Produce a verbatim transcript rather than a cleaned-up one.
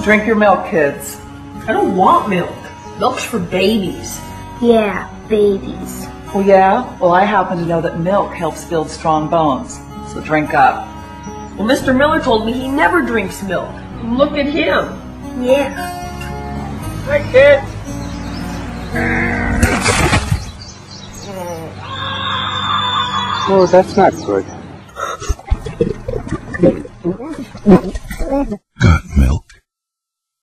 Drink your milk, kids. I don't want milk. Milk's for babies. Yeah, babies. Oh yeah? Well, I happen to know that milk helps build strong bones. So drink up. Well, Mister Miller told me he never drinks milk. Look at him. Yeah. Hi, kids. Oh, that's not good. Got milk?